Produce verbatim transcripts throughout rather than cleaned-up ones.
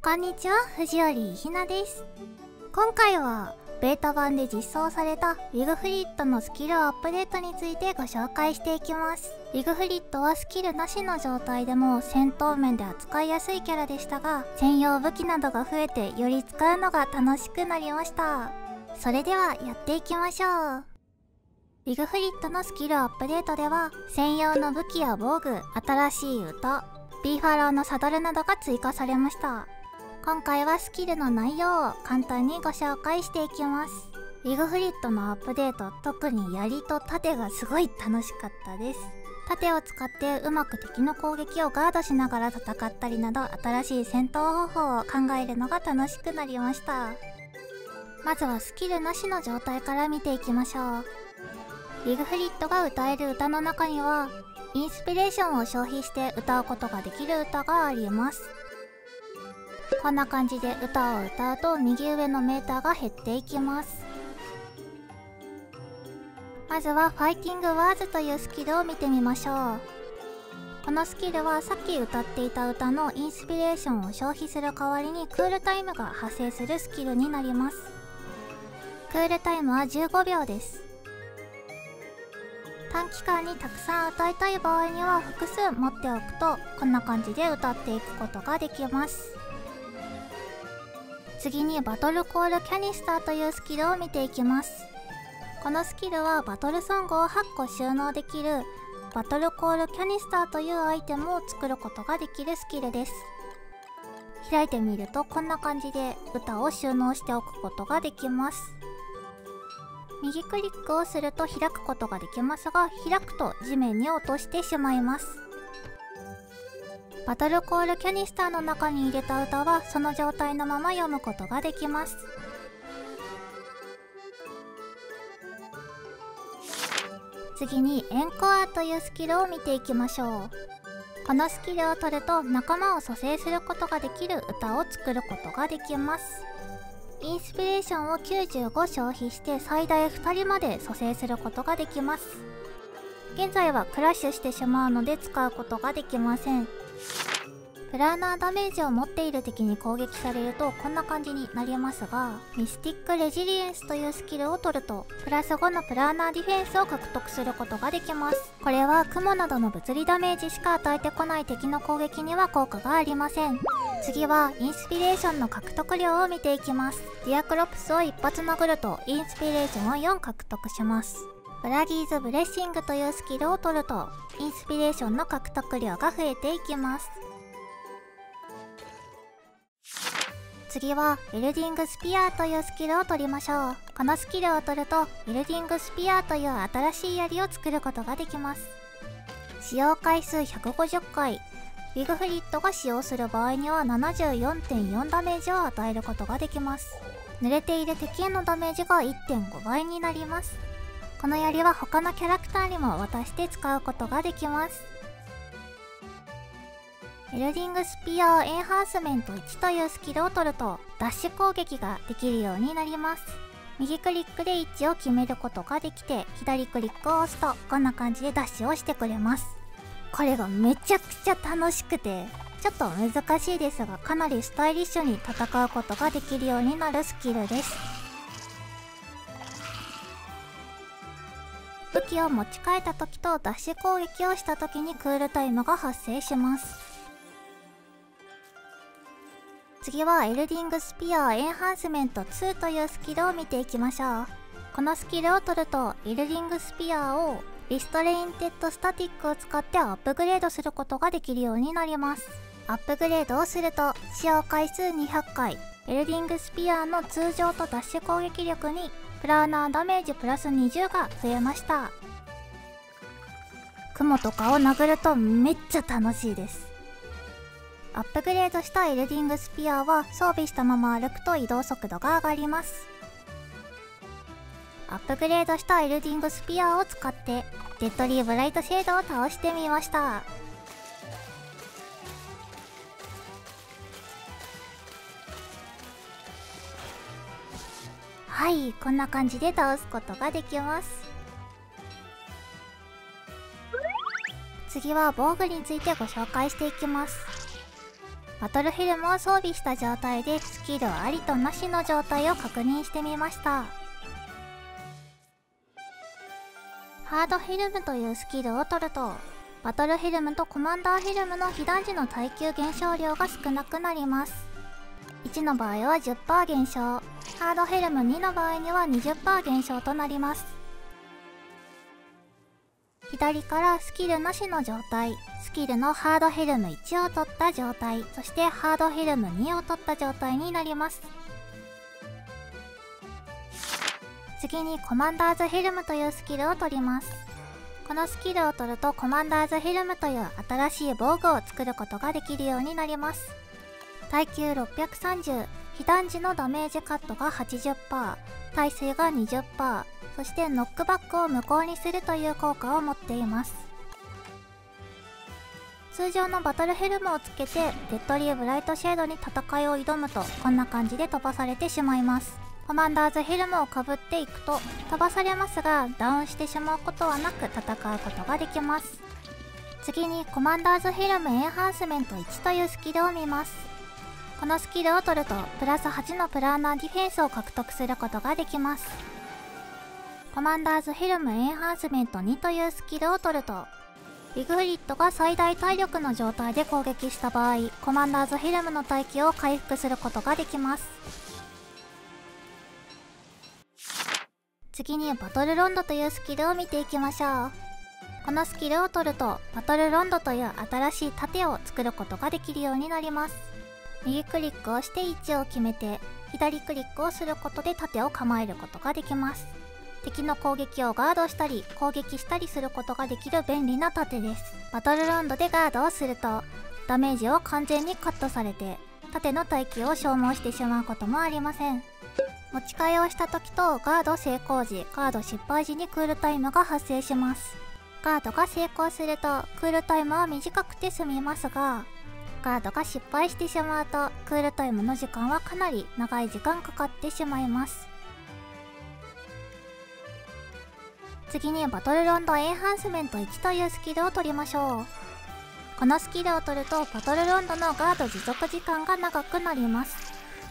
こんにちは、藤織ひなです。今回はベータ版で実装されたウィグフリットのスキルアップデートについてご紹介していきます。ウィグフリットはスキルなしの状態でも戦闘面で扱いやすいキャラでしたが、専用武器などが増えてより使うのが楽しくなりました。それではやっていきましょう。ウィグフリットのスキルアップデートでは専用の武器や防具、新しい歌、ビーファローのサドルなどが追加されました。今回はスキルの内容を簡単にご紹介していきます。ウィグフリットのアップデート、特に槍と盾がすごい楽しかったです。盾を使ってうまく敵の攻撃をガードしながら戦ったりなど、新しい戦闘方法を考えるのが楽しくなりました。まずはスキルなしの状態から見ていきましょう。ウィグフリットが歌える歌の中にはインスピレーションを消費して歌うことができる歌があります。こんな感じで歌を歌うと右上のメーターが減っていきます。まずはファイティングワーズというスキルを見てみましょう。このスキルはさっき歌っていた歌のインスピレーションを消費する代わりにクールタイムが発生するスキルになります。クールタイムはじゅうごびょうです。短期間にたくさん歌いたい場合には複数持っておくとこんな感じで歌っていくことができます。次にバトルコールキャニスターというスキルを見ていきます。このスキルはバトルソングをはっこ収納できるバトルコールキャニスターというアイテムを作ることができるスキルです。開いてみるとこんな感じで歌を収納しておくことができます。右クリックをすると開くことができますが、開くと地面に落としてしまいます。バトルコールキャニスターの中に入れた歌はその状態のまま読むことができます。次にエンコアというスキルを見ていきましょう。このスキルを取ると仲間を蘇生することができる歌を作ることができます。インスピレーションをきゅうじゅうご消費して最大ふたりまで蘇生することができます。現在はクラッシュしてしまうので使うことができません。プラーナーダメージを持っている敵に攻撃されるとこんな感じになりますが、ミスティックレジリエンスというスキルを取るとプラスごのプラーナーディフェンスを獲得することができます。これは雲などの物理ダメージしか与えてこない敵の攻撃には効果がありません。次はインスピレーションの獲得量を見ていきます。ディアクロプスを一発殴るとインスピレーションをよん獲得します。ブラギーズブレッシングというスキルを取るとインスピレーションの獲得量が増えていきます。次はエルディングスピアーというスキルを取りましょう。このスキルを取るとエルディングスピアーという新しい槍を作ることができます。使用回数ひゃくごじゅっかい、ウィグフリットが使用する場合には ななじゅうよんてんよん ダメージを与えることができます。濡れている敵へのダメージが いってんごばいになります。この槍は他のキャラクターにも渡して使うことができます。エルディングスピアーエンハンスメントいちというスキルを取るとダッシュ攻撃ができるようになります。右クリックで位置を決めることができて、左クリックを押すとこんな感じでダッシュをしてくれます。これがめちゃくちゃ楽しくて、ちょっと難しいですがかなりスタイリッシュに戦うことができるようになるスキルです。武器を持ち替えた時とダッシュ攻撃をした時にクールタイムが発生します。次はエルディングスピアーエンハンスメントにというスキルを見ていきましょう。このスキルを取るとエルディングスピアーをリストレインテッドスタティックを使ってアップグレードすることができるようになります。アップグレードをすると使用回数にひゃっかい、エルディングスピアーの通常とダッシュ攻撃力にプラーナーダメージプラスにじゅうが増えました。雲とかを殴るとめっちゃ楽しいです。アップグレードしたエルディングスピアーは装備したまま歩くと移動速度が上がります。アップグレードしたエルディングスピアーを使ってデッドリーブライトシェードを倒してみました。はい、こんな感じで倒すことができます。次は防具についてご紹介していきます。 バトルフィルムを装備した状態でスキルありとなしの状態を確認してみました。ハードフィルムというスキルを取ると、バトルフィルムとコマンダーフィルムの被弾時の耐久減少量が少なくなります。いちの場合は じゅっパーセント 減少、ハードフィルムにの場合には にじゅっパーセント 減少となります。左からスキルなしの状態、スキルのハードフィルムいちを取った状態、そしてハードフィルムにを取った状態になります。次にコマンダーズフィルムというスキルを取ります。このスキルを取るとコマンダーズフィルムという新しい防具を作ることができるようになります。耐久ろっぴゃくさんじゅう、被弾時のダメージカットが はちじゅっパーセント、耐性が にじゅっパーセント、そしてノックバックを無効にするという効果を持っています。通常のバトルフィルムをつけてデッドリーブライトシェードに戦いを挑むとこんな感じで飛ばされてしまいます。コマンダーズフィルムをかぶっていくと飛ばされますが、ダウンしてしまうことはなく戦うことができます。次にコマンダーズフィルムエンハンスメントいちというスキルを見ます。このスキルを取るとプラスはちのプラーナーディフェンスを獲得することができます。コマンダーズフィルムエンハンスメントにというスキルを取ると、ビグフリットが最大体力の状態で攻撃した場合、コマンダーズフィルムの耐久を回復することができます。次にバトルロンドというスキルを見ていきましょう。このスキルを取るとバトルロンドという新しい盾を作ることができるようになります。右クリックをして位置を決めて、左クリックをすることで盾を構えることができます。敵の攻撃をガードしたり攻撃したりすることができる便利な盾です。バトルロンドでガードをするとダメージを完全にカットされて盾の耐久を消耗してしまうこともありません。持ち替えをした時とガード成功時、ガード失敗時にクールタイムが発生します。ガードが成功するとクールタイムは短くて済みますが、ガードが失敗してしまうとクールタイムの時間はかなり長い時間かかってしまいます。次にバトルロンドエンハンスメントいちというスキルを取りましょう。このスキルを取るとバトルロンドのガード持続時間が長くなります。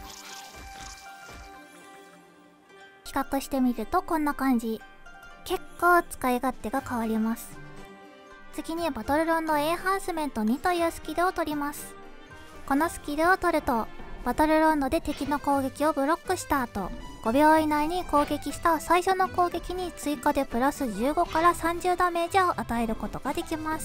比較してみるとこんな感じ。結構使い勝手が変わります。次にバトルロンドエンハンスメントにというスキルを取ります。このスキルを取るとバトルロンドで敵の攻撃をブロックした後、ごびょう以内に攻撃した最初の攻撃に追加でプラスじゅうごからさんじゅうダメージを与えることができます。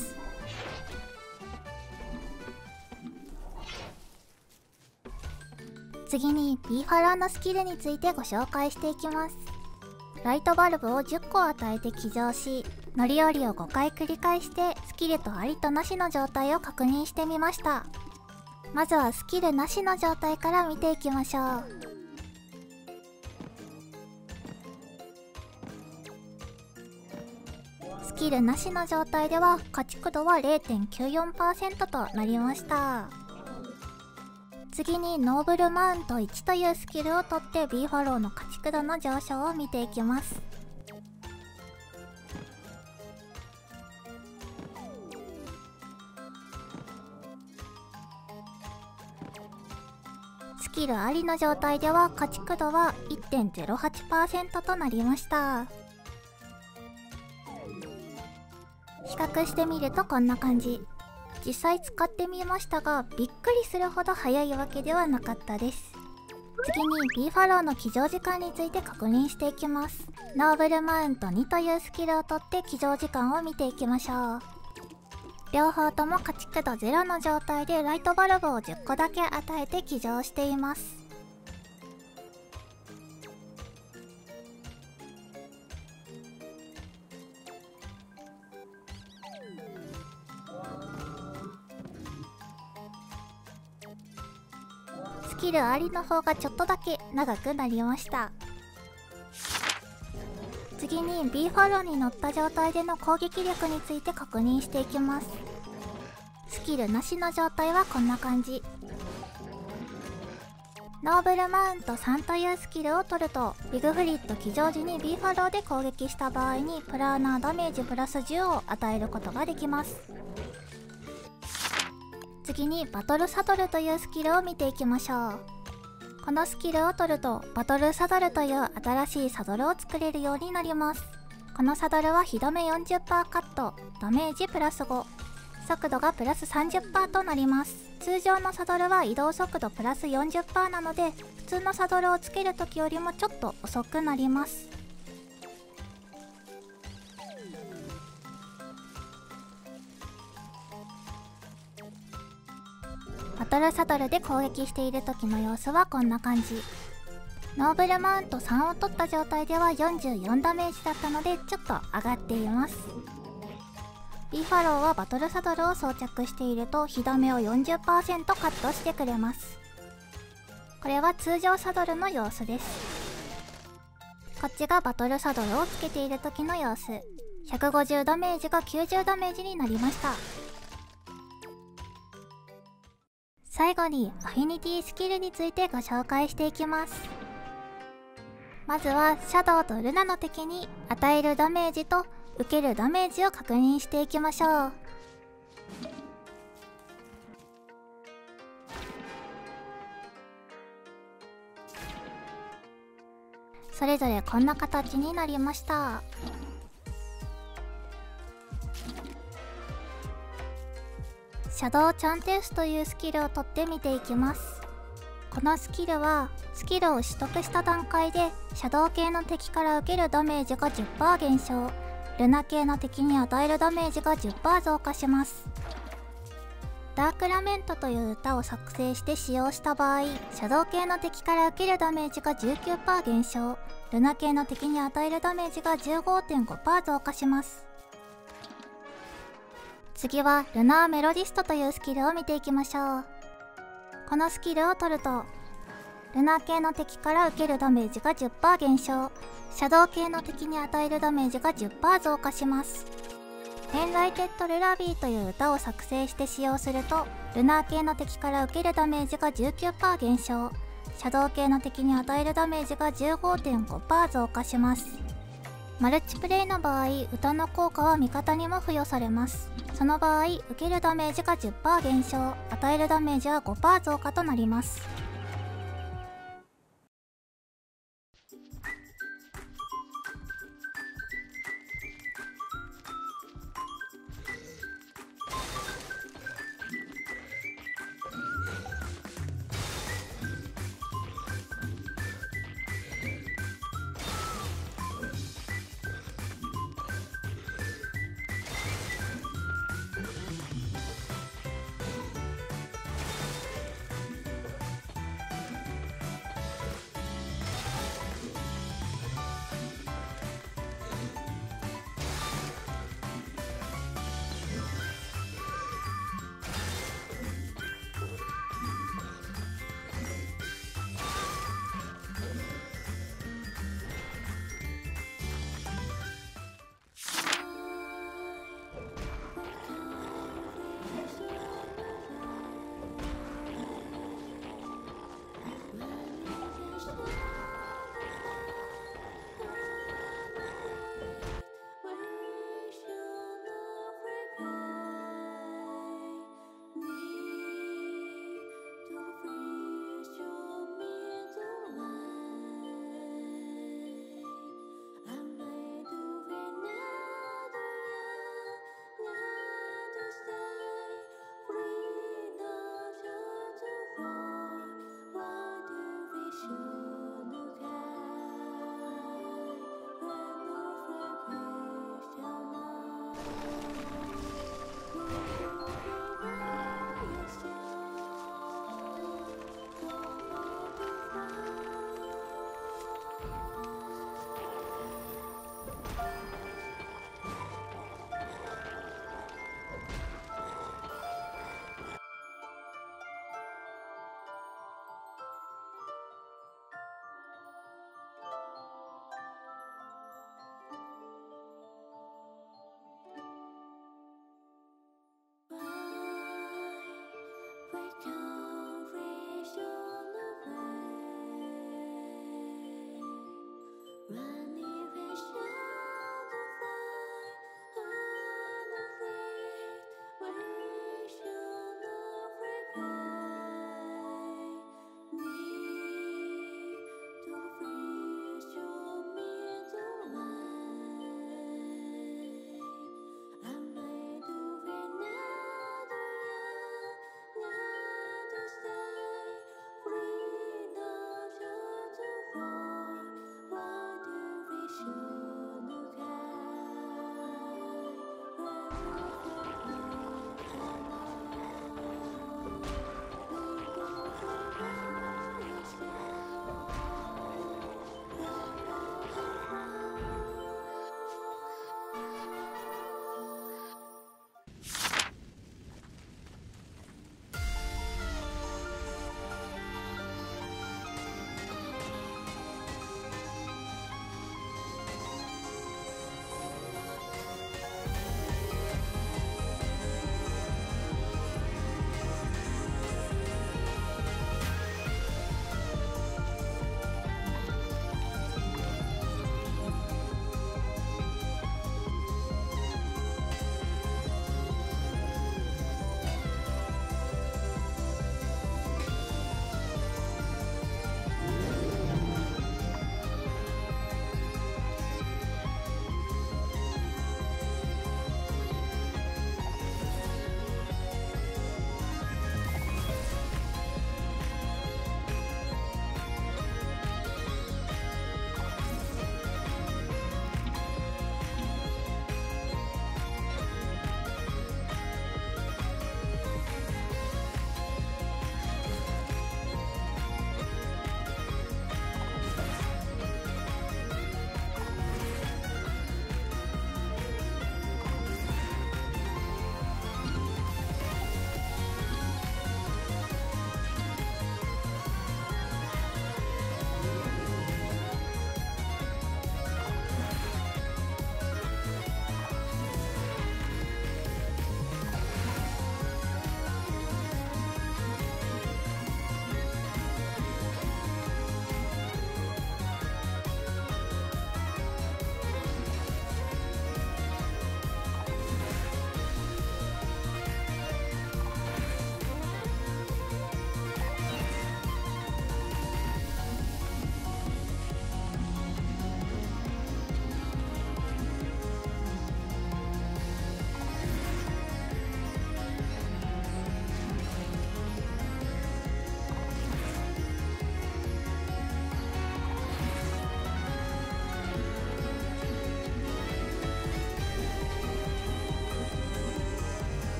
次に B ファラーのスキルについてご紹介していきます。ライトバルブをじゅっこ与えて起乗し、乗り降りをごかい繰り返してスキルとありとなしの状態を確認してみました。まずはスキルなしの状態から見ていきましょう。スキルなしの状態では家畜度は れいてんきゅうよんパーセント となりました。次にノーブルマウントいちというスキルを取って B ファローの家畜度の上昇を見ていきます。スキルありの状態では家畜度は いってんゼロはちパーセント となりました。比較してみるとこんな感じ。実際使ってみましたがびっくりするほど早いわけではなかったです。次に B ファローの起乗時間について確認していきます。ノーブルマウントにというスキルを取って起乗時間を見ていきましょう。両方とも家畜度ゼロの状態でライトバルブをじゅっこだけ与えて起乗しています。スキルありの方がちょっとだけ長くなりました。次に B ファローに乗った状態での攻撃力について確認していきます。スキルなしの状態はこんな感じ。ノーブルマウントさんというスキルを取るとビグフリット起乗時に B ファローで攻撃した場合にプラーナーダメージプラスじゅうを与えることができます。次次にバトルサドルというスキルを見ていきましょう。このスキルを取るとバトルサドルという新しいサドルを作れるようになります。このサドルは火止め よんじゅっパーセント カット、ダメージプラスご、速度がプラス さんじゅっパーセント となります。通常のサドルは移動速度プラス よんじゅっパーセント なので、普通のサドルをつける時よりもちょっと遅くなります。バトルサドルで攻撃している時の様子はこんな感じ。ノーブルマウントさんを取った状態ではよんじゅうよんダメージだったのでちょっと上がっています。ビーファローはバトルサドルを装着していると火ダメを よんじゅっパーセント カットしてくれます。これは通常サドルの様子です。こっちがバトルサドルをつけている時の様子。ひゃくごじゅうダメージがきゅうじゅうダメージになりました。最後にアフィニティスキルについてご紹介していきます。まずはシャドウとルナの敵に与えるダメージと受けるダメージを確認していきましょう。それぞれこんな形になりました。シャドウチャンテスというスキルを取ってみていきます。このスキルはスキルを取得した段階でシャドウ系の敵から受けるダメージが じゅっパーセント 減少、ルナ系の敵に与えるダメージが じゅっパーセント 増加します。ダークラメントという歌を作成して使用した場合、シャドウ系の敵から受けるダメージが じゅうきゅうパーセント 減少、ルナ系の敵に与えるダメージが じゅうごてんごパーセント 増加します。次はルナーメロディストというスキルを見ていきましょう。このスキルを取るとルナ系の敵から受けるダメージが じゅっパーセント 減少、シャドウ系の敵に与えるダメージが じゅっパーセント 増加します。エンライテッドルラビーという歌を作成して使用するとルナー系の敵から受けるダメージが じゅうきゅうパーセント 減少、シャドウ系の敵に与えるダメージが じゅうごてんごパーセント 増加します。マルチプレイの場合、歌の効果は味方にも付与されます。その場合、受けるダメージが じゅっパーセント 減少、与えるダメージは ごパーセント 増加となります。 Run